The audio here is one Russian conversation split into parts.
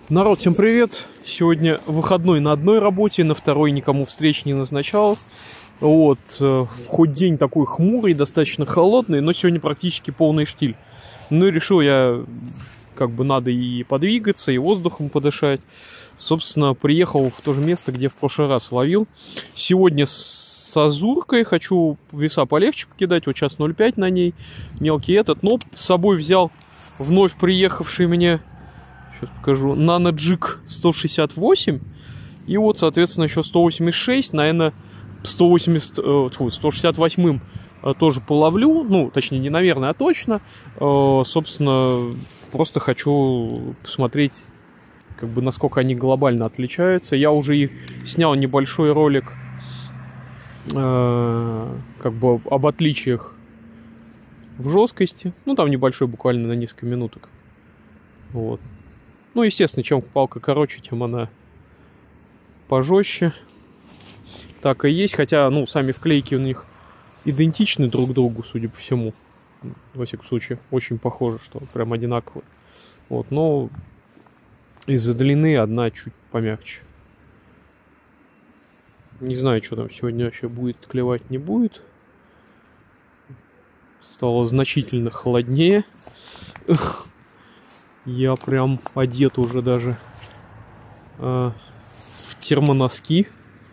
Народ, всем привет! Сегодня выходной на одной работе, на второй никому встреч не назначал. Вот, хоть день такой хмурый, достаточно холодный, но сегодня практически полный штиль. Ну и решил я, как бы надо и подвигаться, и воздухом подышать. Собственно, приехал в то же место, где в прошлый раз ловил. Сегодня с азуркой хочу веса полегче покидать, вот сейчас 0,5 на ней, мелкий этот. Но с собой взял вновь приехавший мне... Сейчас покажу. Nano-Jig 168. И вот, соответственно, еще 186. Наверное, 168-м тоже половлю. Ну, точнее, не наверное, а точно. Собственно, просто хочу посмотреть, как бы, насколько они глобально отличаются. Я уже и снял небольшой ролик, как бы, об отличиях в жесткости. Ну, там небольшой, буквально на несколько минуток. Вот. Ну, естественно, чем палка короче, тем она пожестче. Так и есть, хотя, ну, сами вклейки у них идентичны друг другу, судя по всему. Во всяком случае, очень похоже, что прям одинаковые. Вот, но из-за длины одна чуть помягче. Не знаю, что там сегодня вообще будет, клевать не будет. Стало значительно холоднее. Я прям одет уже даже в термоноски.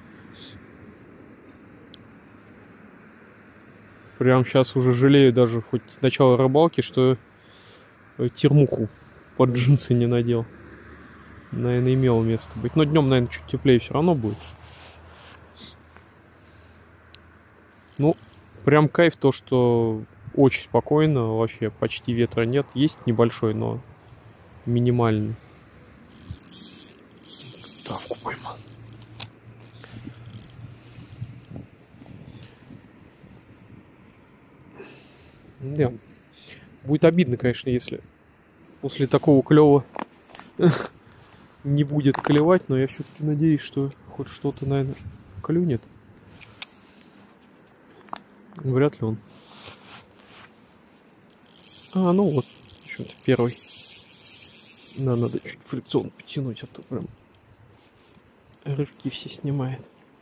Прям сейчас уже жалею даже хоть начало рыбалки, что термуху под джинсы не надел. Наверное, имело место быть. Но днем, наверное, чуть теплее все равно будет. Ну, прям кайф то, что очень спокойно. Вообще почти ветра нет. Есть небольшой, но... минимальный. Ставку поймал. Да. Будет обидно, конечно, если после такого клёва не будет клевать, но я все-таки надеюсь, что хоть что-то, наверное, клюнет. Вряд ли он. А, ну вот, что-то первый. Да, надо чуть фрикцион потянуть, а то прям рывки все снимает.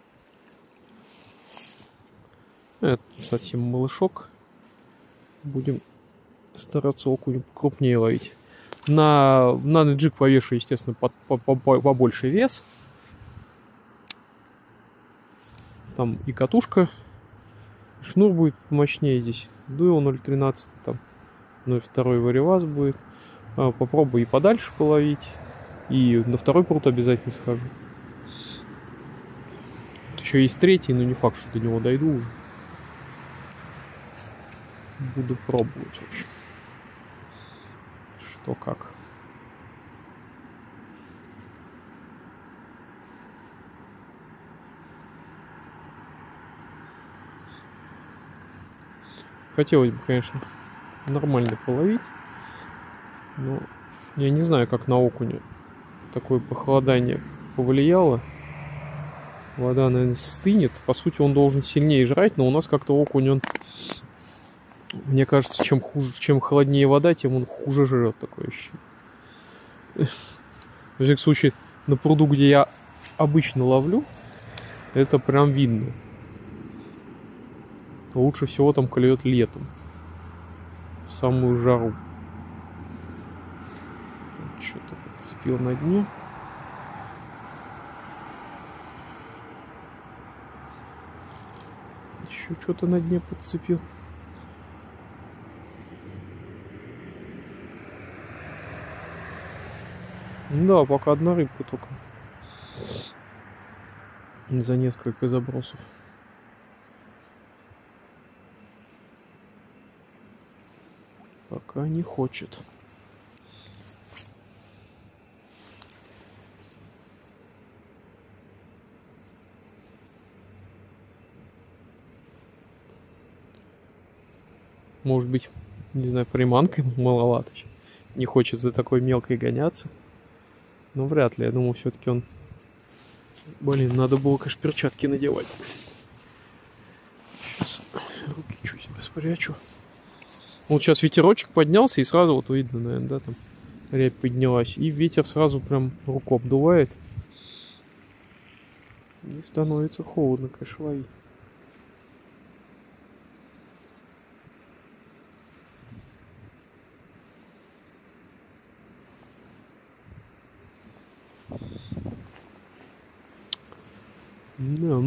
Это совсем малышок. Будем стараться окунь крупнее ловить. На Nano-Jig повешу, естественно, побольше вес. Там и катушка, и шнур будет помощнее здесь. Дуэл 0.13, там 0.2 вариваз будет. Попробую и подальше половить. И на второй пруд обязательно схожу. Тут еще есть третий, но не факт, что до него дойду уже. Буду пробовать, в общем. Что как. Хотелось бы, конечно, нормально половить. Ну, я не знаю, как на окуня такое похолодание повлияло. Вода, наверное, стынет. По сути, он должен сильнее жрать, но у нас как-то окунь, он... Мне кажется, чем холоднее вода, тем он хуже жрет, такое ощущение. Во всяком случае, на пруду, где я обычно ловлю, это прям видно. Лучше всего там клюет летом. В самую жару. Что-то подцепил на дне. Еще что-то на дне подцепил. Да, пока одна рыбка только. За несколько забросов. Пока не хочет. Может быть, не знаю, приманкой маловато. Не хочет за такой мелкой гоняться. Но вряд ли. Я думаю, все-таки он... Блин, надо было, конечно, перчатки надевать. Сейчас руки чуть спрячу. Вот сейчас ветерочек поднялся, и сразу вот видно, наверное, да, там рябь поднялась. И ветер сразу прям руку обдувает. И становится холодно, конечно, ловить. Да.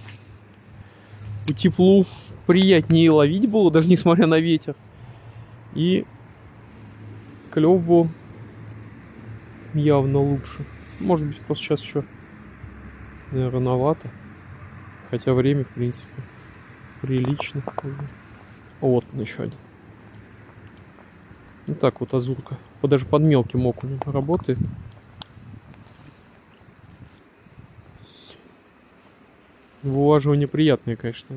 По теплу приятнее ловить было, даже несмотря на ветер. И клев был явно лучше. Может быть, просто сейчас еще, наверное, рановато. Хотя время, в принципе, прилично. Вот он еще один. Вот так вот азурка. Даже под мелким окунем работает. Вылаживание приятное, конечно.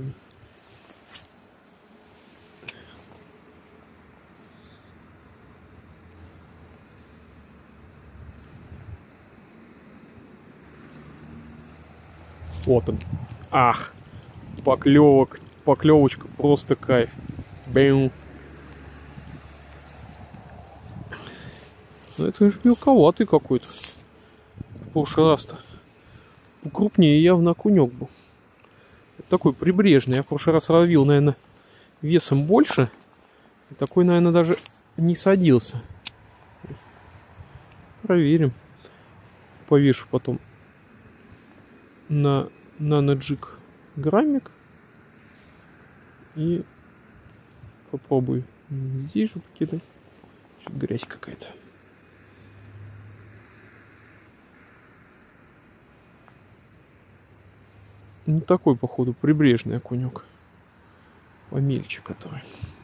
Вот он. Ах! Поклевочка просто кайф. Бэм. Ну это же мелковатый какой-то. В прошлый раз-то крупнее явно окунек был. Это такой прибрежный. Я в прошлый раз ловил, наверное, весом больше. И такой, наверное, даже не садился. Проверим. Повешу потом на наноджик граммик. И попробую здесь же покидать. Что-то грязь какая-то. Ну такой, походу, прибрежный окунек. Помельче который.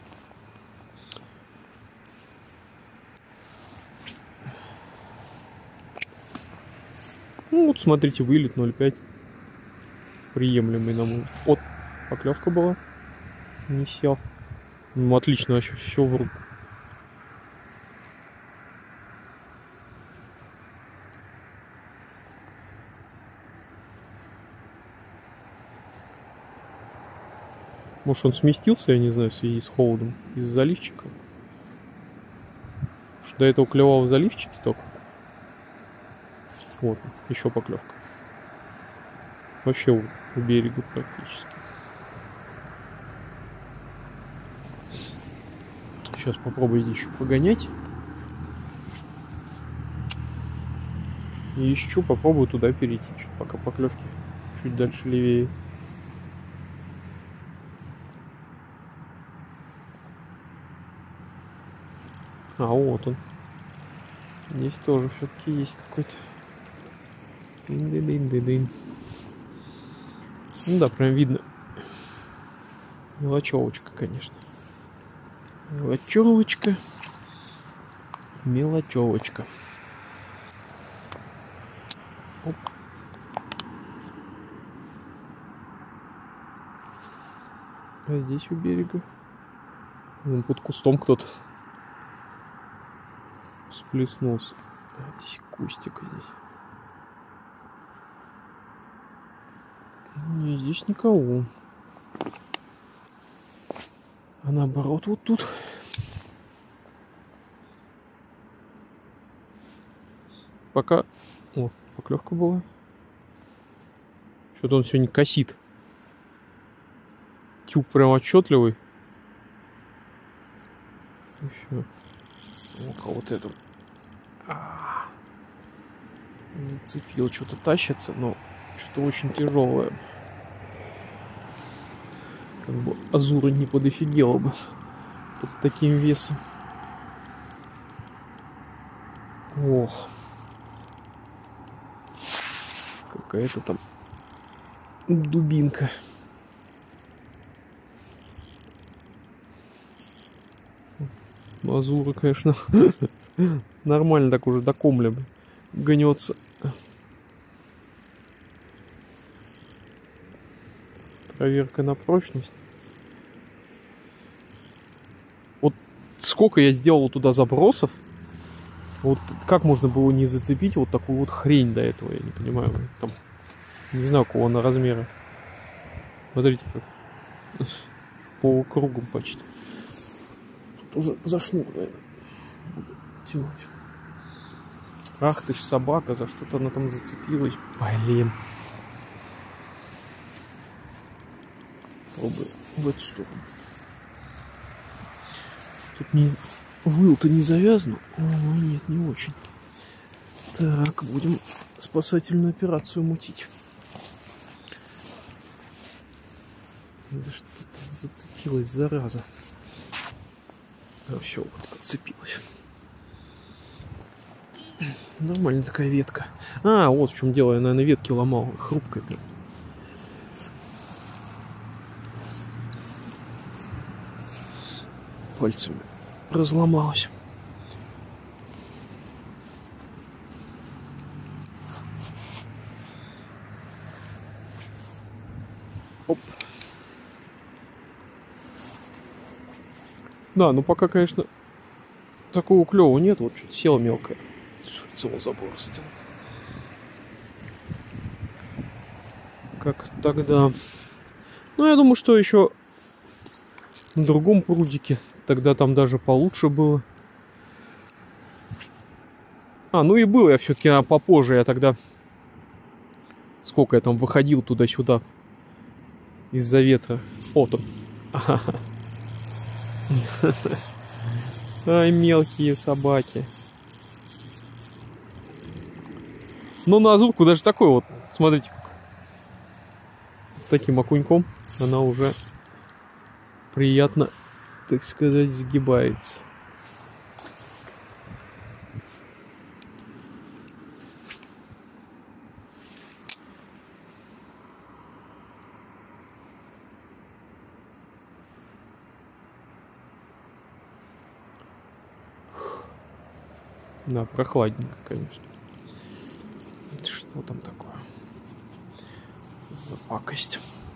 Ну вот смотрите, вылет 0,5. Приемлемый на мой. Вот, поклевка была. Не сел. Ну отлично, вообще все в руку. Может он сместился, я не знаю, в связи с холодом, из заливчика. Что до этого клевал в заливчике только. Вот, еще поклевка. Вообще у берега практически. Сейчас попробую здесь еще погонять. И еще попробую туда перейти, пока поклевки чуть дальше левее. А вот он. Здесь тоже все-таки есть какой-то. Дын-дын-дын-дын. Ну да, прям видно. Мелочевочка, конечно. Мелочевочка. Мелочевочка. Оп. А здесь у берега. Вон под кустом кто-то всплеснулся. А здесь кустик здесь. Не, здесь никого. А наоборот, вот тут. Пока... О, поклевка была. Что-то он сегодня косит. Тюб прям отчетливый. Ну-ка, вот эту. Зацепил. Что-то тащится, но что-то очень тяжелое. Как бы азура не подофигела бы под таким весом. Ох. Какая-то там дубинка. Азура, конечно, нормально так уже до комля гнется. Проверка на прочность. Вот сколько я сделал туда забросов. Вот как можно было не зацепить вот такую вот хрень до этого, я не понимаю. Там, не знаю, какого она размера. Смотрите, как полукругом почти. Тут уже за шнур, наверное, буду тянуть. Ах ты ж собака, за что-то она там зацепилась. Блин. Пробуй в эту сторону. Тут не... Выл-то не завязан. О, нет, не очень. Так, будем спасательную операцию мутить. За что-то зацепилась, зараза. А все, вот отцепилась. Нормальная такая ветка. А, вот в чем дело, я, наверное, ветки ломал. Хрупкая прям. Пальцами разломалась. Оп. Да, ну пока, конечно, такого клёва нет. Вот что-то села мелкое. Целый заборство. Как тогда. Ну, я думаю, что еще в другом прудике. Тогда там даже получше было. А, ну и был я все-таки попозже. Я тогда... Сколько я там выходил туда-сюда. Из-за ветра. О, там. Ай, мелкие собаки. Но на звуку даже такой вот. Смотрите. Таким окуньком она уже приятно, так сказать, сгибается. Да, прохладненько, конечно. Что там такое? За пакость.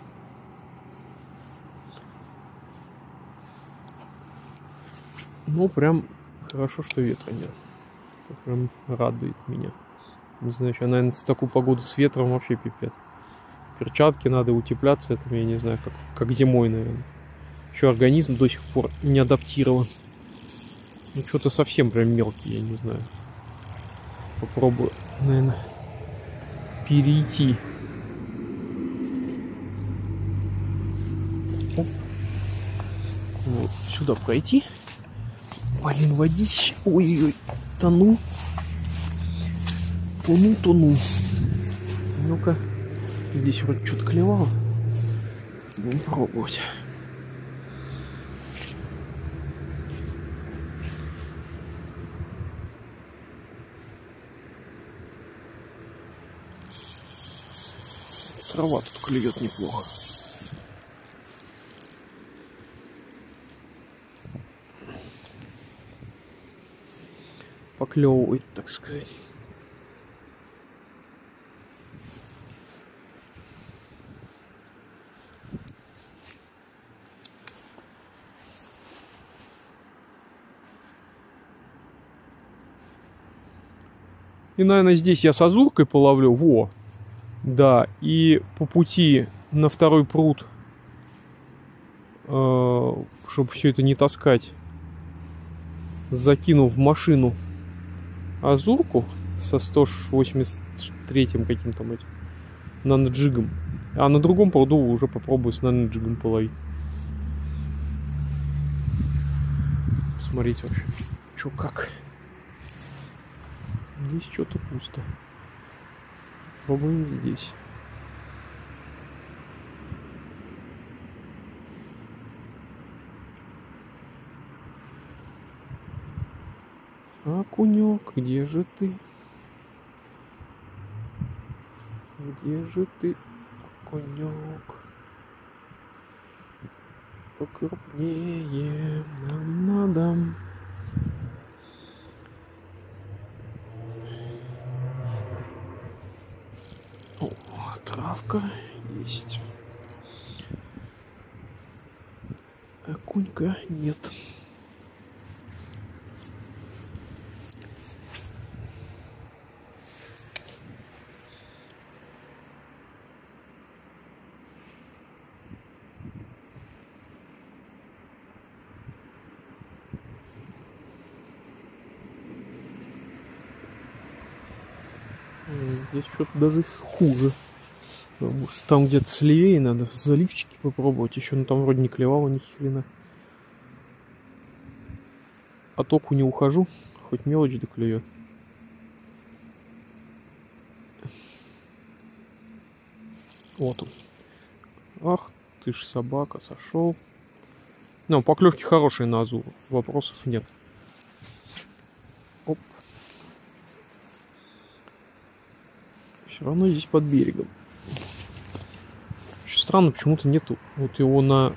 Ну, прям хорошо, что ветра нет. Это прям радует меня. Не знаю, что, наверное, с такую погоду с ветром вообще пипец. Перчатки надо, утепляться, это я не знаю, как зимой, наверное. Еще организм до сих пор не адаптирован. Ну, что-то совсем прям мелкий, я не знаю. Попробую, наверное, перейти. Оп. Вот сюда пройти. Блин, водище. Ой-ой-ой, тону. Тону. Ну-ка. Здесь вроде что-то клевало. Будем пробовать. Трава тут клюет неплохо. Поклевывает, так сказать. И, наверное, здесь я с азуркой половлю. Во! Да, и по пути на второй пруд, чтобы все это не таскать, закинув в машину азурку со 183-м каким-то этим наноджигом. А на другом пруду уже попробую с наноджигом половить. Смотрите вообще, что как. Здесь что-то пусто. Пробуем здесь. Окунек, где же ты? Где же ты, окунек? Покрупнее нам надо. О, травка есть. Окунька нет. Здесь что-то даже хуже. Потому что там где-то слевее надо заливчики попробовать. Еще там вроде не клевало ни хрена. От оку не ухожу, хоть мелочь да клюет. Вот он. Ах, ты ж собака, сошел. Ну, поклевки хорошие на азуру, вопросов нет. Оп. Все равно здесь под берегом. Очень странно, почему-то нету вот его на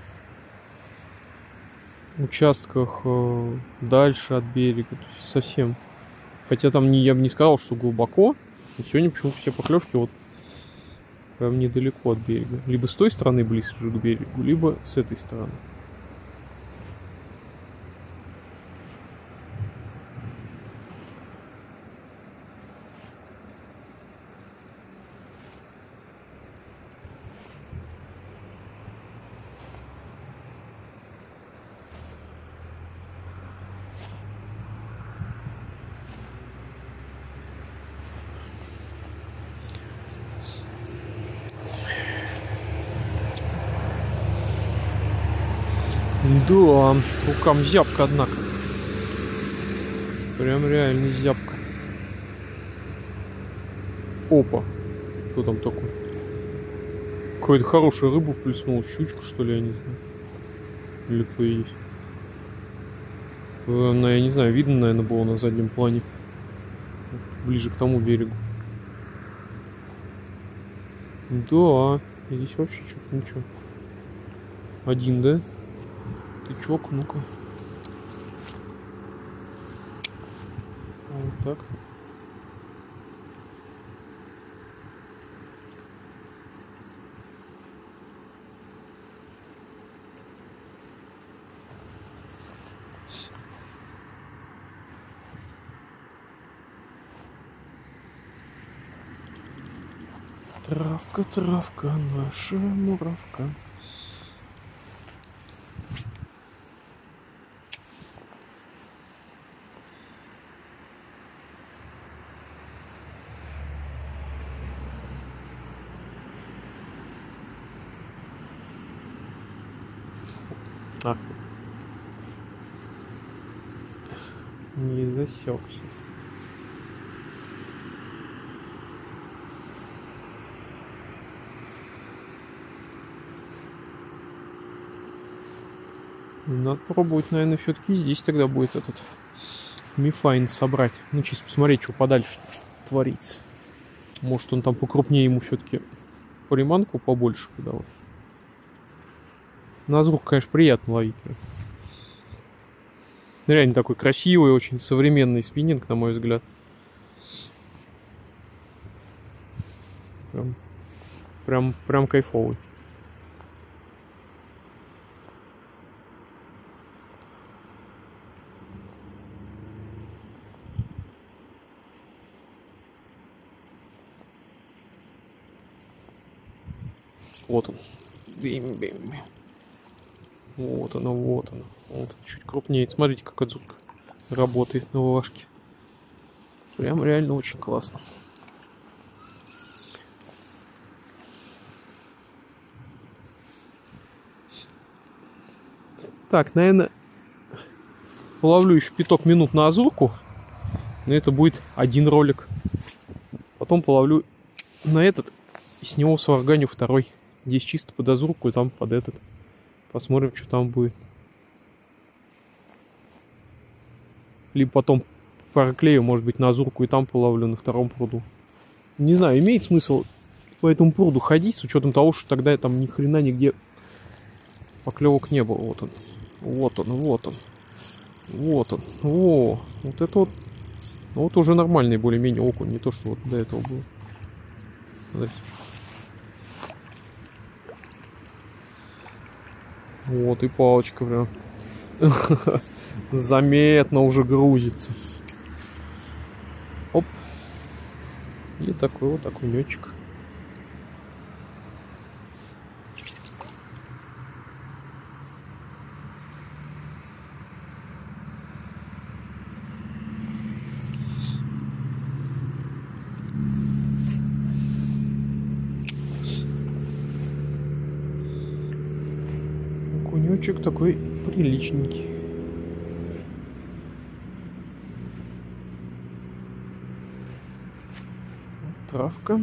участках дальше от берега. То есть совсем. Хотя там я бы не сказал, что глубоко. Но сегодня почему-то все поклевки вот прям недалеко от берега. Либо с той стороны ближе к берегу, либо с этой стороны. Да, рукам зябко, однако. Прям реально зябко. Опа. Кто там такой? Какую-то хорошую рыбу вплеснул. Щучку, что ли, я не знаю. Или кто есть. Я не знаю, видно, наверное, было на заднем плане. Ближе к тому берегу. Да, здесь вообще что-то ничего. Один, да? Тычок, ну-ка. Вот так. Травка, травка, наша муравка. Ах ты. Не засекся. Надо пробовать, наверное, все-таки здесь тогда будет этот мифайн собрать. Ну, чисто посмотреть, что подальше творится. Может, он там покрупнее, ему все-таки приманку побольше подавать. На звук, конечно, приятно ловить. Реально такой красивый, очень современный спиннинг, на мой взгляд. Прям кайфовый. Вот он. Бим-бим. Вот оно, вот оно. Вот, чуть крупнее. Смотрите, как отзутка работает на влажке. Прям реально очень классно. Так, наверное, половлю еще 5 минут на азурку. Но это будет один ролик. Потом половлю на этот. И с него сварганю второй. Здесь чисто под азурку и там под этот. Посмотрим, что там будет. Либо потом проклею, может быть, на азурку и там половлю на втором пруду. Не знаю, имеет смысл по этому пруду ходить, с учетом того, что тогда там ни хрена нигде поклевок не было. Вот он. Вот он, вот он. Вот он. О, вот это вот. Вот уже нормальный более-менее окунь, не то, что вот до этого было. Смотрите. Вот и палочка прям. Заметно уже грузится. Оп. И такой вот окунечек. Крючок такой приличненький. Травка.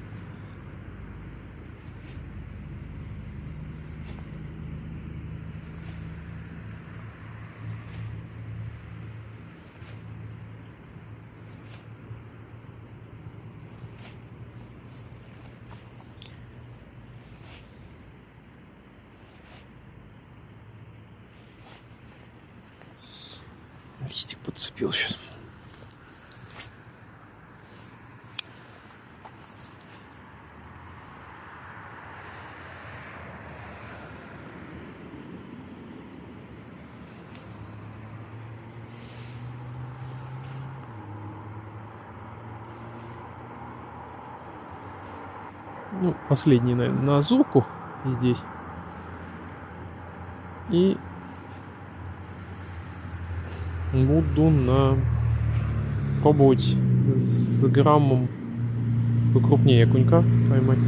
Листик подцепил сейчас. Ну, последний, наверное, на азуку здесь. И буду пробовать с граммом покрупнее окунька поймать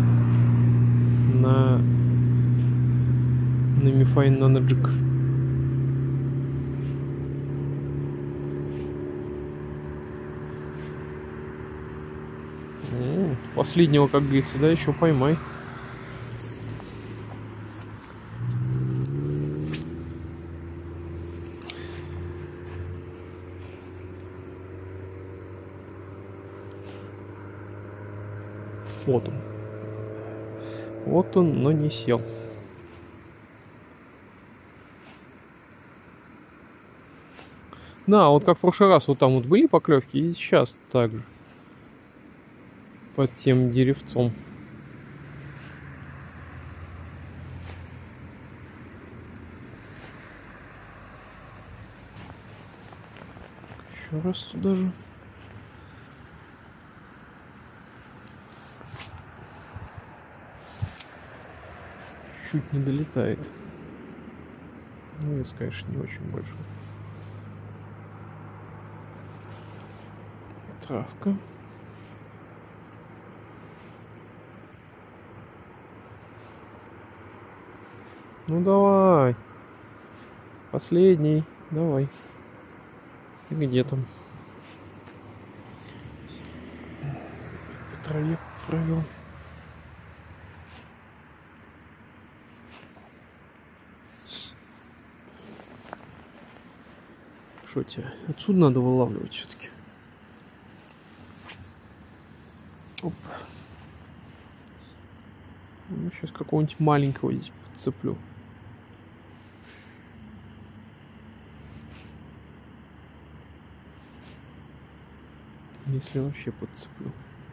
на Mifine Nanogic. Последнего, как говорится, да, еще поймай. Вот он. Вот он, но не сел. Да, вот как в прошлый раз, вот там вот были поклевки, и сейчас также. Под тем деревцом. Еще раз туда же. Чуть не долетает. Ну, вес, конечно, не очень большой. Травка. Ну давай. Последний. Давай. Ты где там? По траве провел. Что тебе? Отсюда надо вылавливать все-таки. Оп. Ну, сейчас какого-нибудь маленького здесь подцеплю. Если вообще подцеплю.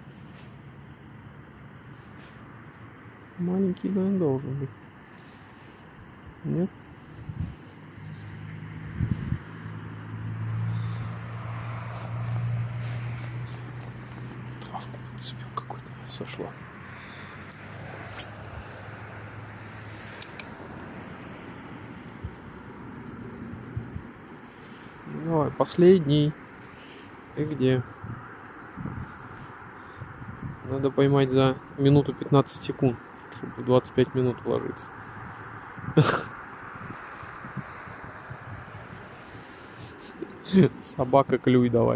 Маленький, да, должен быть. Нет? Травку подцепил какой-то. Сошла. Давай, последний. Ты где? Надо поймать за минуту 15 секунд, чтобы в 25 минут вложиться. Собака, клюй давай.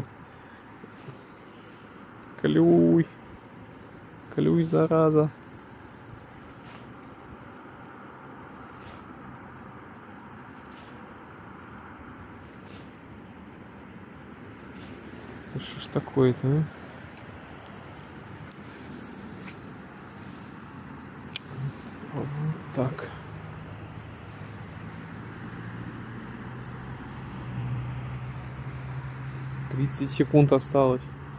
Клюй. Клюй, зараза. Что ж такое-то, а? Вот так. — 30 секунд осталось.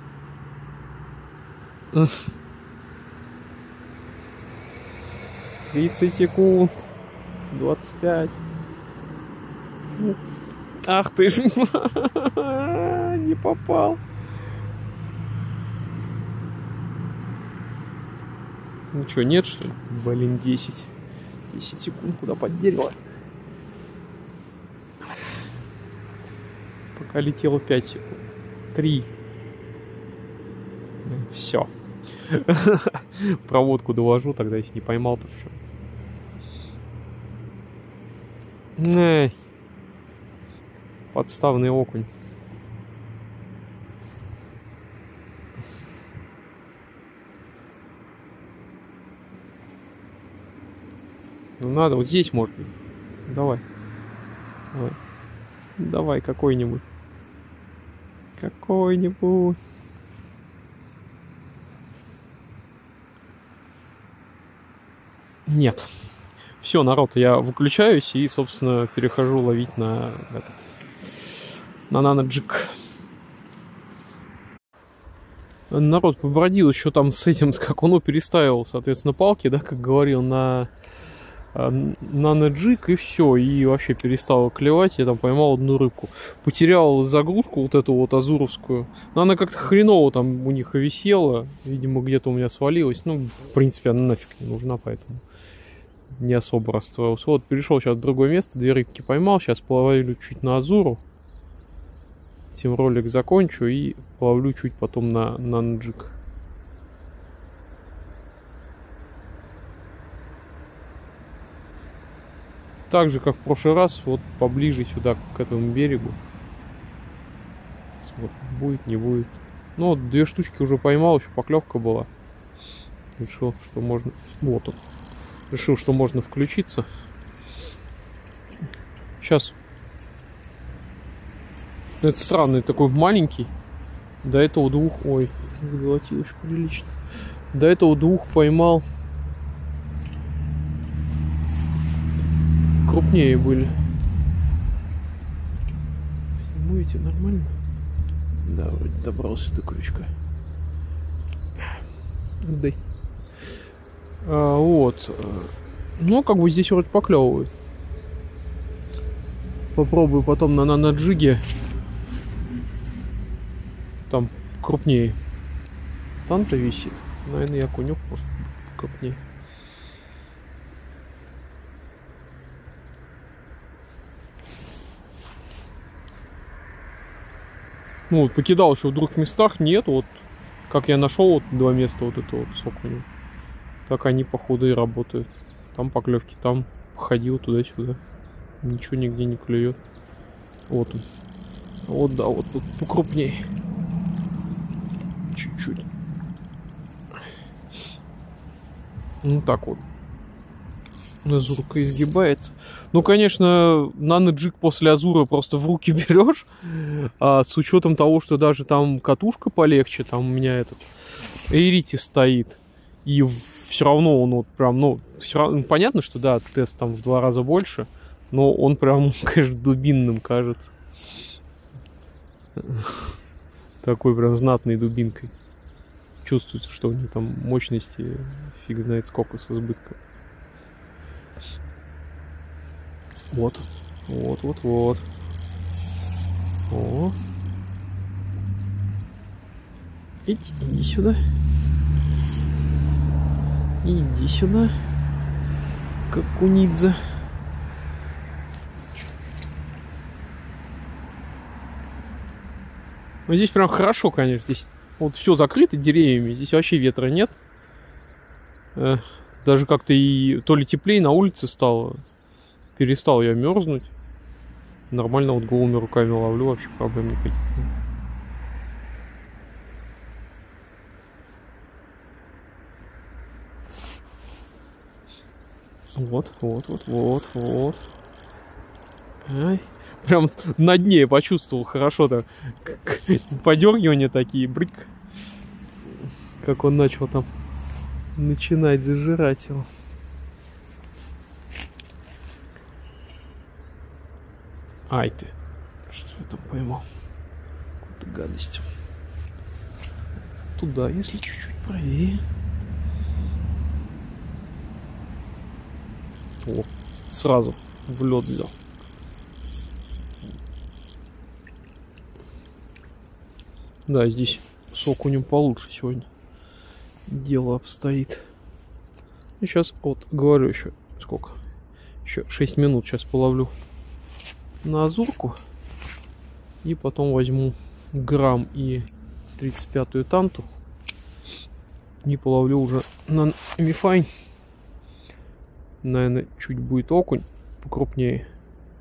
30 секунд. 25. Ах ты ж. Не попал. Ну что, нет, что ли? Блин, 10. 10 секунд куда под дерево. Пока летело 5 секунд. 3. Все. Проводку доложу, тогда если не поймал, то все. Эй, подставный окунь. Ну надо, вот здесь может быть. Давай. Давай. Давай какой-нибудь. Какой-нибудь. Нет. Все, народ, я выключаюсь и, собственно, перехожу ловить на наноджиг. Народ побродил еще там с этим, как он переставил, соответственно, палки, да, как говорил, на наноджиг, и все, и вообще перестал клевать. Я там поймал одну рыбку. Потерял заглушку вот эту вот азуровскую. Но она как-то хреново там у них и висела. Видимо, где-то у меня свалилась. Ну, в принципе, она нафиг не нужна, поэтому не особо расстроился. Вот, перешел сейчас в другое место, 2 рыбки поймал. Сейчас половлю чуть на азуру. Этим ролик закончу и половлю чуть потом на наноджиг. Так же, как в прошлый раз, вот поближе сюда, к этому берегу. Смотрим, будет, не будет. Ну, вот 2 штучки уже поймал, еще поклевка была. Решил, что можно... Вот он. Решил, что можно включиться. Сейчас. Это странный, такой маленький. До этого 2... Ой, заглотил еще прилично. До этого 2 поймал. Крупнее были. Сниму эти нормально? Да, вроде добрался до крючка. Дай. Вот. Ну, как бы здесь вроде поклевывает. Попробую потом на наноджиге. Там крупнее. Там-то висит. Наверное, я окунек, может, крупнее. Ну, вот покидал еще в 2 местах, нет, вот как я нашел вот 2 места вот это вот с окунем. Так они походу и работают. Там поклевки, там ходил туда-сюда. Ничего нигде не клюет. Вот он. Вот да, вот тут покрупнее. Чуть-чуть. Ну так вот. Азурка изгибается. Ну, конечно, наноджиг после азура просто в руки берешь. А с учетом того, что даже там катушка полегче, там у меня этот Эйрити стоит. И все равно он вот прям, ну, все равно, понятно, что да, тест там в 2 раза больше, но он прям, конечно, дубинным кажется. Такой прям знатной дубинкой. Чувствуется, что у него там мощности фиг знает сколько с избытком. Вот. Вот. О. Иди сюда. Иди сюда. Как кунидзе. Ну, здесь прям хорошо, конечно. Здесь вот все закрыто деревьями. Здесь вообще ветра нет. Даже как-то и то ли теплее на улице стало. Перестал я мерзнуть. Нормально вот голыми руками ловлю, вообще проблем никаких. Вот. Ай. Прям на дне я почувствовал хорошо-то. Подергивания такие, брык. Как он начал там начинать зажирать его. Ай ты. Что я там поймал? Какую-то гадость. Туда, если чуть-чуть правее. О, сразу в лед взял. Да, здесь с окунем получше сегодня дело обстоит. И сейчас, вот, говорю еще, сколько? Еще 6 минут сейчас половлю на азурку. И потом возьму грамм и 35-ю танту. И половлю уже на мифайн. Наверное, чуть будет окунь покрупнее.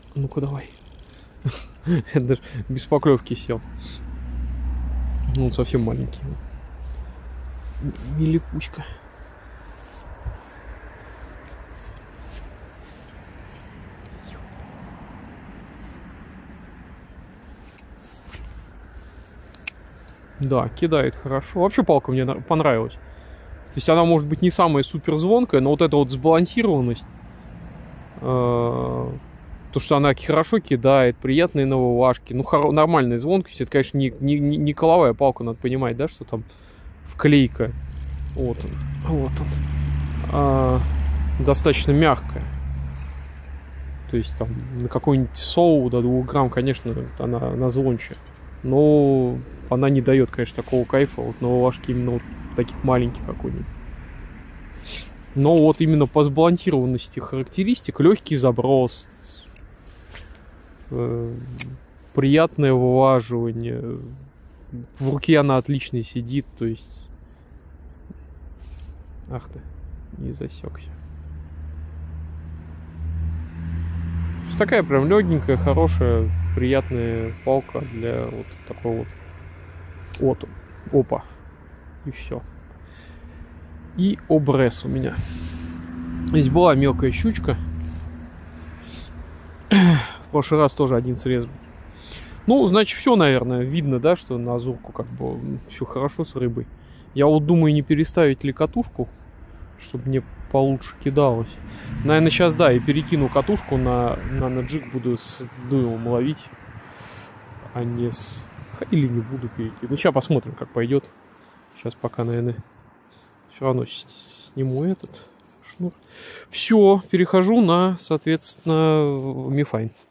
Ну-ка, давай. Я даже без поклевки сел. Ну, он совсем маленький. Милипуська. Да, кидает хорошо. Вообще палка мне понравилась. То есть она может быть не самая супер звонкая, но вот эта вот сбалансированность, то, что она хорошо кидает, приятные навывашки, ну, нормальная звонкость. Это, конечно, не коловая палка, надо понимать, да, что там вклейка. Вот он. Достаточно мягкая. То есть там на какой-нибудь соу до 2 грамм, конечно, она звонче. Но она не дает, конечно, такого кайфа. Вот навывашки именно вот таких маленьких какой-нибудь. Но вот именно по сбалансированности характеристик, легкий заброс, приятное вылаживание, в руке она отлично сидит, то есть... Ах ты, не засекся. Такая прям легенькая, хорошая, приятная палка для вот такой вот. Вот, опа, и все. И обрез у меня. Здесь была мелкая щучка. В прошлый раз тоже один срез. Ну, значит, все, наверное, видно, да, что на азурку как бы все хорошо с рыбой. Я вот думаю, не переставить ли катушку, чтобы мне получше кидалось. Наверное, сейчас, да, и перекину катушку на джиг, буду с дуэлом ловить, а не с... Или не буду перекидывать. Ну, сейчас посмотрим, как пойдет. Сейчас пока, наверное, все равно сниму этот шнур. Все, перехожу на, соответственно, мифайн.